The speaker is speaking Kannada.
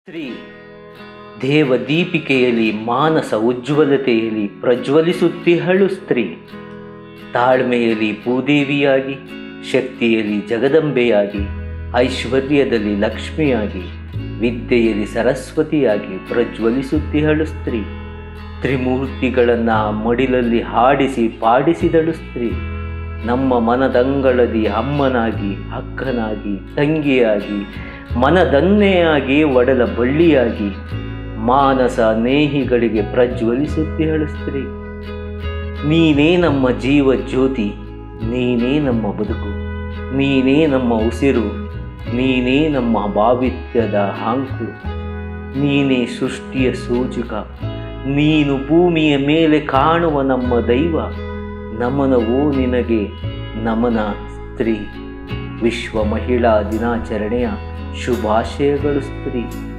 ಸ್ತ್ರೀ ದೇವದೀಪಿಕೆಯಲ್ಲಿ ಮಾನಸ ಉಜ್ವಲತೆಯಲ್ಲಿ ಪ್ರಜ್ವಲಿಸುತ್ತಿಹಳು ಸ್ತ್ರೀ. ತಾಳ್ಮೆಯಲ್ಲಿ ಭೂದೇವಿಯಾಗಿ, ಶಕ್ತಿಯಲ್ಲಿ ಜಗದಂಬೆಯಾಗಿ, ಐಶ್ವರ್ಯದಲ್ಲಿ ಲಕ್ಷ್ಮಿಯಾಗಿ, ವಿದ್ಯೆಯಲ್ಲಿ ಸರಸ್ವತಿಯಾಗಿ ಪ್ರಜ್ವಲಿಸುತ್ತಿಹಳು ಸ್ತ್ರೀ. ತ್ರಿಮೂರ್ತಿಗಳನ್ನು ಮಡಿಲಲ್ಲಿ ಹಾಡಿಸಿ ಪಾಡಿಸಿದಳು ಸ್ತ್ರೀ. ನಮ್ಮ ಮನದಂಗಳದಿ ಅಮ್ಮನಾಗಿ, ಅಕ್ಕನಾಗಿ, ತಂಗಿಯಾಗಿ, ಮನದನ್ನೆಯಾಗಿ, ಒಡಲ ಬಳ್ಳಿಯಾಗಿ, ಮಾನಸ ನೇಹಿಗಳಿಗೆ ಪ್ರಜ್ವಲಿಸುತ್ತಿಹಳು ಸ್ತ್ರೀ. ನೀನೇ ನಮ್ಮ ಜೀವ ಜ್ಯೋತಿ, ನೀನೇ ನಮ್ಮ ಬದುಕು, ನೀನೇ ನಮ್ಮ ಉಸಿರು, ನೀನೇ ನಮ್ಮ ಭಾವಿತ್ಯದ ಹಾಂಕು, ನೀನೇ ಸೃಷ್ಟಿಯ ಸೂಚಕ, ನೀನು ಭೂಮಿಯ ಮೇಲೆ ಕಾಣುವ ನಮ್ಮ ದೈವ. ನಮನವೋ ನಿನಗೆ ನಮನ ಸ್ತ್ರೀ. ವಿಶ್ವ ಮಹಿಳಾ ದಿನಾಚರಣೆಯ ಶುಭಾಶಯಗಳು ಸ್ತ್ರೀ.